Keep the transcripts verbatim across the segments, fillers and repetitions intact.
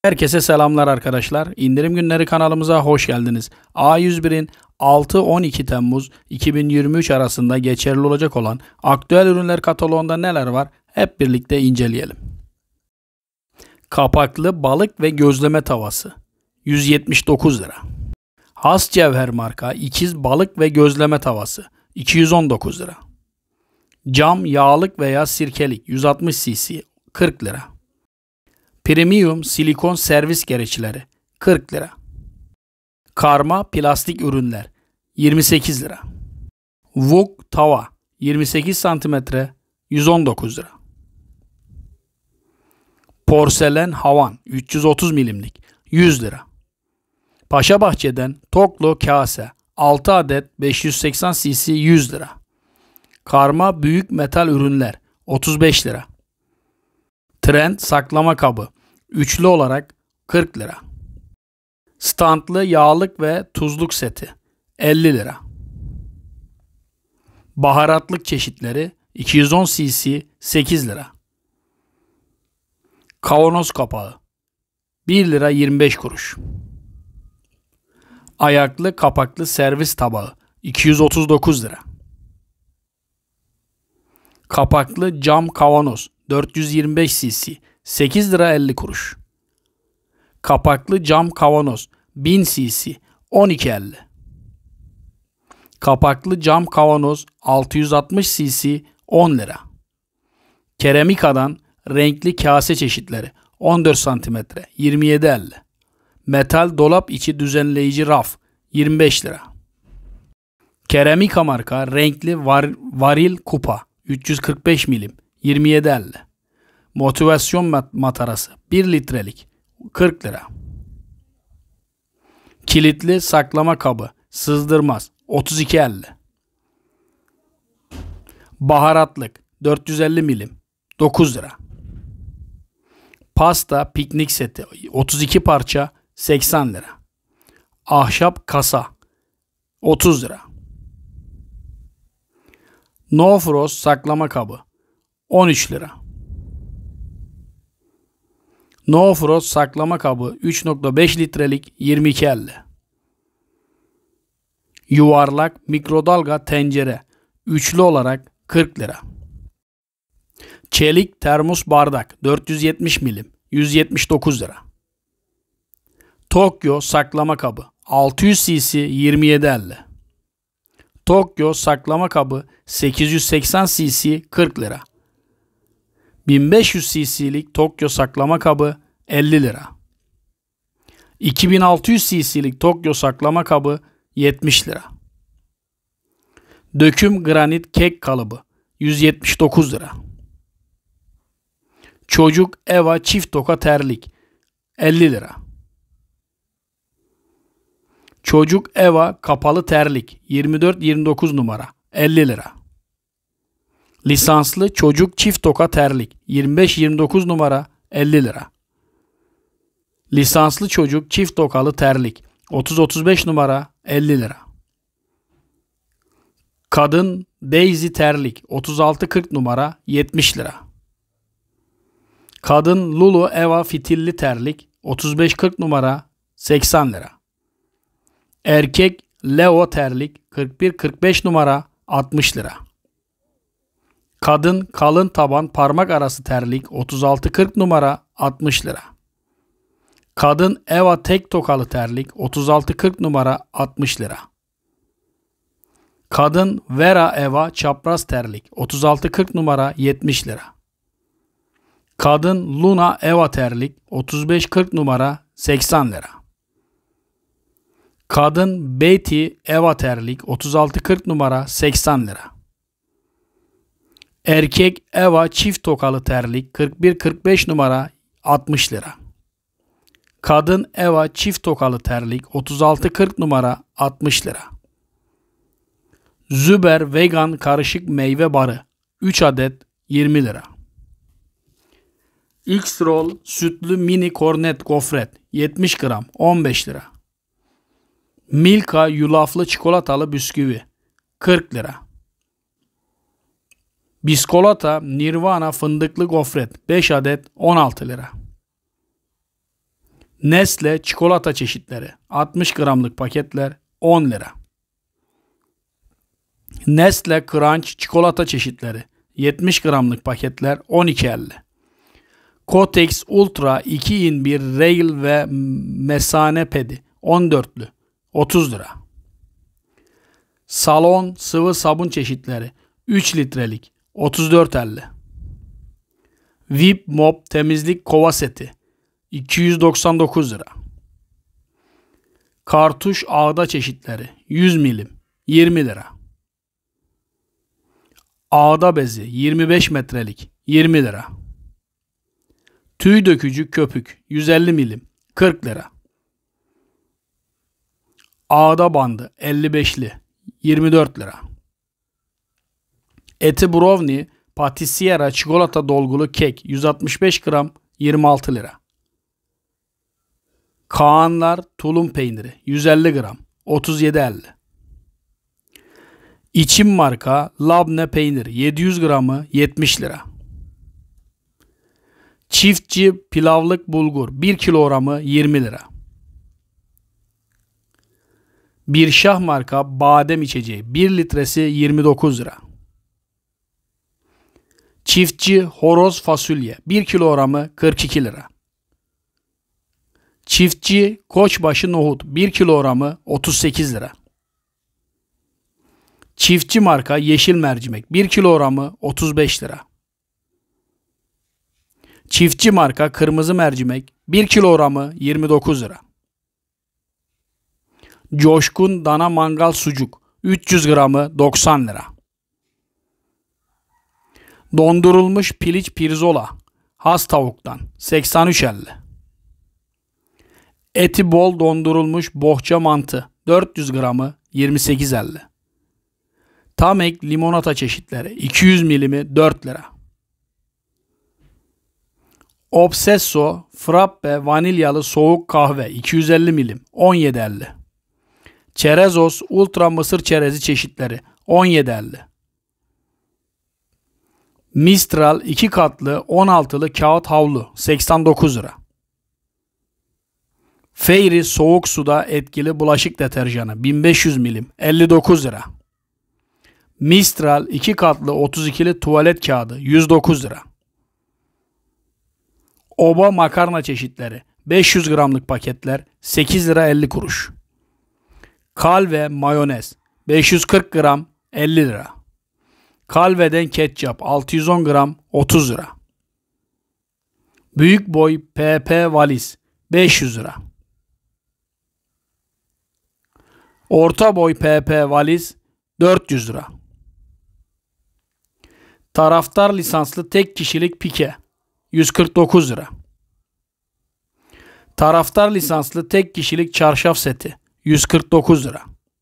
Herkese selamlar arkadaşlar. İndirim Günleri kanalımıza hoş geldiniz. A yüz bir'in altı on iki Temmuz iki bin yirmi üç arasında geçerli olacak olan aktüel ürünler kataloğunda neler var hep birlikte inceleyelim. Kapaklı balık ve gözleme tavası yüz yetmiş dokuz lira. Has Cevher marka ikiz balık ve gözleme tavası iki yüz on dokuz lira. Cam yağlık veya sirkelik yüz altmış cc kırk lira. Premium silikon servis gereçleri kırk lira. Karma plastik ürünler yirmi sekiz lira. Wok tava yirmi sekiz santimetre yüz on dokuz lira. Porselen havan üç yüz otuz milimlik yüz lira. Paşabahçe'den Toklo kase altı adet beş yüz seksen cc yüz lira. Karma büyük metal ürünler otuz beş lira. Trend saklama kabı üçlü olarak kırk lira. Standlı yağlık ve tuzluk seti elli lira. Baharatlık çeşitleri iki yüz on cc sekiz lira. Kavanoz kapağı bir lira yirmi beş kuruş. Ayaklı kapaklı servis tabağı iki yüz otuz dokuz lira. Kapaklı cam kavanoz dört yüz yirmi beş cc sekiz lira elli kuruş. Kapaklı cam kavanoz bin cc on iki elli. Kapaklı cam kavanoz altı yüz altmış cc on lira. Keramikadan renkli kase çeşitleri on dört santimetre yirmi yedi elli. Metal dolap içi düzenleyici raf yirmi beş lira. Keramika marka renkli var, varil kupa üç yüz kırk beş milim yirmi yedi elli. Motivasyon mat matarası bir litrelik kırk lira. Kilitli saklama kabı sızdırmaz otuz iki elli. Baharatlık dört yüz elli milim dokuz lira. Pasta piknik seti otuz iki parça seksen lira. Ahşap kasa otuz lira. No Frost saklama kabı on üç lira. No Frost saklama kabı üç nokta beş litrelik yirmi iki elli. Yuvarlak mikrodalga tencere üçlü olarak kırk lira. Çelik termos bardak dört yüz yetmiş milim yüz yetmiş dokuz lira. Tokyo saklama kabı altı yüz cc yirmi yedi elli. Tokyo saklama kabı sekiz yüz seksen cc kırk lira. bin beş yüz cc'lik Tokyo saklama kabı elli lira. iki bin altı yüz cc'lik Tokyo saklama kabı yetmiş lira. Döküm granit kek kalıbı yüz yetmiş dokuz lira. Çocuk Eva çift toka terlik elli lira. Çocuk Eva kapalı terlik yirmi dört yirmi dokuz numara elli lira. Lisanslı çocuk çift toka terlik yirmi beş yirmi dokuz numara elli lira. Lisanslı çocuk çift tokalı terlik otuz otuz beş numara elli lira. Kadın Daisy terlik otuz altı kırk numara yetmiş lira. Kadın Lulu Eva fitilli terlik otuz beş kırk numara seksen lira. Erkek Leo terlik kırk bir kırk beş numara altmış lira. Kadın kalın taban parmak arası terlik otuz altı kırk numara altmış lira. Kadın Eva tek tokalı terlik otuz altı kırk numara altmış lira. Kadın Vera Eva çapraz terlik otuz altı kırk numara yetmiş lira. Kadın Luna Eva terlik otuz beş kırk numara seksen lira. Kadın Betty Eva terlik otuz altı kırk numara seksen lira. Erkek Eva çift tokalı terlik kırk bir kırk beş numara altmış lira. Kadın Eva çift tokalı terlik otuz altı kırk numara altmış lira. Züber vegan karışık meyve barı üç adet yirmi lira. X-Roll sütlü mini kornet gofret yetmiş gram on beş lira. Milka yulaflı çikolatalı bisküvi kırk lira. Biskolata Nirvana fındıklı gofret beş adet on altı lira. Nestle çikolata çeşitleri altmış gramlık paketler on lira. Nestle Crunch çikolata çeşitleri yetmiş gramlık paketler on iki elli. Kotex Ultra iki in bir Rail ve Mesane Pedi on dörtlü otuz lira. Salon sıvı sabun çeşitleri üç litrelik otuz dört elli. Vip Mop temizlik kova seti iki yüz doksan dokuz lira. Kartuş ağda çeşitleri yüz milim yirmi lira. Ağda bezi yirmi beş metrelik yirmi lira. Tüy dökücü köpük yüz elli milim kırk lira. Ağda bandı elli beşli yirmi dört lira. Eti brownie patissiera çikolata dolgulu kek yüz altmış beş gram yirmi altı lira. Kaanlar tulum peyniri yüz elli gram otuz yedi elli. İçim marka labne peyniri yedi yüz gramı yetmiş lira. Çiftçi pilavlık bulgur bir kilogramı yirmi lira. Birşah marka badem içeceği bir litresi yirmi dokuz lira. Çiftçi horoz fasulye bir kilogramı kırk iki lira. Çiftçi koçbaşı nohut bir kilogramı otuz sekiz lira. Çiftçi marka yeşil mercimek bir kilogramı otuz beş lira. Çiftçi marka kırmızı mercimek bir kilogramı yirmi dokuz lira. Coşkun dana mangal sucuk üç yüz gramı doksan lira. Dondurulmuş piliç pirzola has tavuktan seksen üç elli. Eti bol dondurulmuş bohça mantı dört yüz gramı yirmi sekiz elli. Tam ek limonata çeşitleri iki yüz milimi dört lira. Obsesso frappe vanilyalı soğuk kahve iki yüz elli milim on yedi elli. Çerezos ultra mısır çerezi çeşitleri on yedi elli. Mistral iki katlı on altılı kağıt havlu seksen dokuz lira. Fairy soğuk suda etkili bulaşık deterjanı bin beş yüz milim elli dokuz lira. Mistral iki katlı otuz ikili tuvalet kağıdı yüz dokuz lira. Oba makarna çeşitleri beş yüz gramlık paketler sekiz lira elli kuruş. Kalve mayonez beş yüz kırk gram elli lira. Kalve'den ketçap altı yüz on gram otuz lira. Büyük boy P P valiz beş yüz lira. Orta boy P P valiz dört yüz lira. Taraftar lisanslı tek kişilik pike yüz kırk dokuz lira. Taraftar lisanslı tek kişilik çarşaf seti yüz kırk dokuz lira.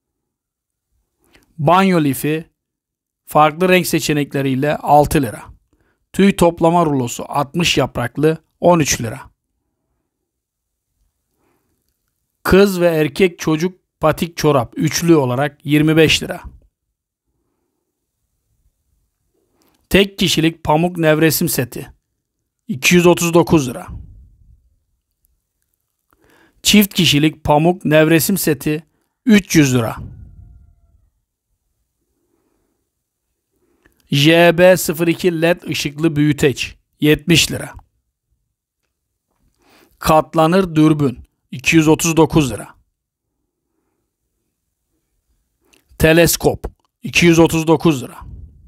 Banyo lifi farklı renk seçenekleriyle altı lira. Tüy toplama rulosu altmış yapraklı on üç lira. Kız ve erkek çocuk patik çorap üçlü olarak yirmi beş lira. Tek kişilik pamuk nevresim seti iki yüz otuz dokuz lira. Çift kişilik pamuk nevresim seti üç yüz lira. J B sıfır iki led ışıklı büyüteç yetmiş lira. Katlanır dürbün iki yüz otuz dokuz lira. Teleskop iki yüz otuz dokuz lira.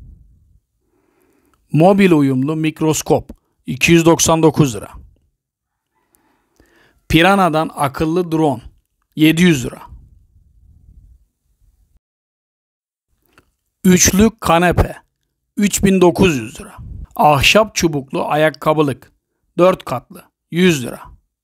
Mobil uyumlu mikroskop iki yüz doksan dokuz lira. Piranha'dan akıllı drone yedi yüz lira. Üçlü kanepe üç bin dokuz yüz lira. Ahşap çubuklu ayakkabılık dört katlı yüz lira.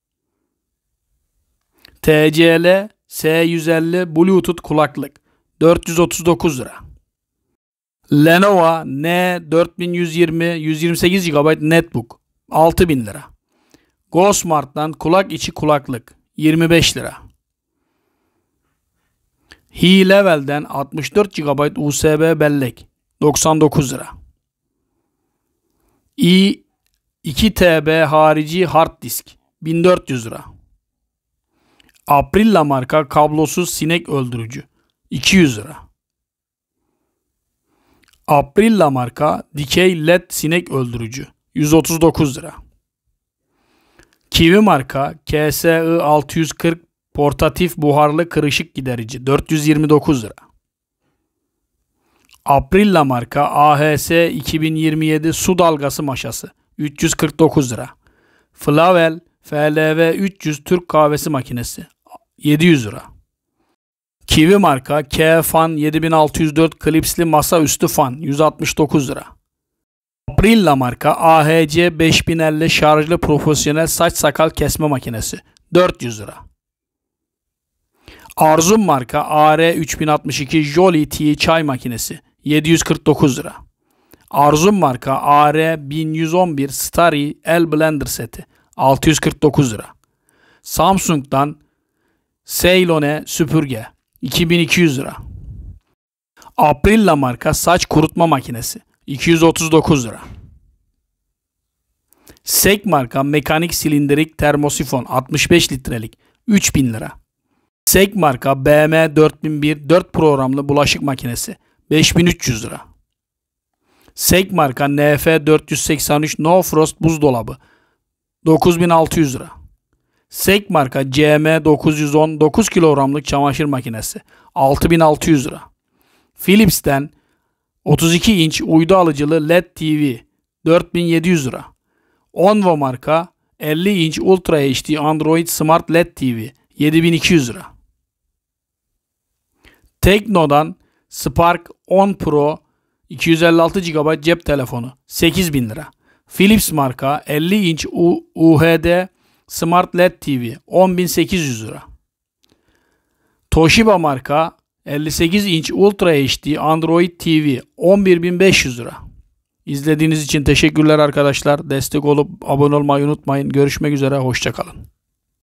T C L S yüz elli Bluetooth kulaklık dört yüz otuz dokuz lira. Lenovo N dört bin yüz yirmi yüz yirmi sekiz gigabayt netbook altı bin lira. GoSmart'tan kulak içi kulaklık yirmi beş lira. Hi-Level'den altmış dört gigabayt U S B bellek doksan dokuz lira. i iki T B harici hard disk bin dört yüz lira. Aprilla marka kablosuz sinek öldürücü iki yüz lira. Aprilla marka dikey led sinek öldürücü yüz otuz dokuz lira. Kiwi marka K S I altı yüz kırk portatif buharlı kırışık giderici dört yüz yirmi dokuz lira. Aprilla marka A H S iki bin yirmi yedi su dalgası maşası üç yüz kırk dokuz lira. Flavel F L V üç yüz Türk kahvesi makinesi yedi yüz lira. Kiwi marka K Fan yedi bin altı yüz dört klipsli masaüstü fan yüz altmış dokuz lira. Aprilla marka A H C beş bin elli şarjlı profesyonel saç sakal kesme makinesi dört yüz lira. Arzum marka A R üç bin altmış iki Jolie Tea çay makinesi yedi yüz kırk dokuz lira. Arzum marka A R bin yüz on bir Starry el blender seti altı yüz kırk dokuz lira. Samsung'dan Ceylone süpürge iki bin iki yüz lira. Aprilla marka saç kurutma makinesi iki yüz otuz dokuz lira. Sek marka mekanik silindirik termosifon altmış beş litrelik üç bin lira. Sek marka B M dört bin bir dört programlı bulaşık makinesi beş bin üç yüz lira. Sek marka N F dört yüz seksen üç No Frost buzdolabı dokuz bin altı yüz lira. Sek marka C M dokuz yüz on dokuz kilogramlık çamaşır makinesi altı bin altı yüz lira. Philips'ten otuz iki inç uydu alıcılı L E D T V dört bin yedi yüz lira. Onvo marka elli inç Ultra H D Android Smart L E D T V yedi bin iki yüz lira. Tekno'dan Spark on Pro iki yüz elli altı gigabayt cep telefonu sekiz bin lira. Philips marka elli inç U H D Smart L E D T V on bin sekiz yüz lira. Toshiba marka elli sekiz inç Ultra H D Android T V on bir bin beş yüz lira. İzlediğiniz için teşekkürler arkadaşlar. Destek olup abone olmayı unutmayın. Görüşmek üzere. Hoşça kalın.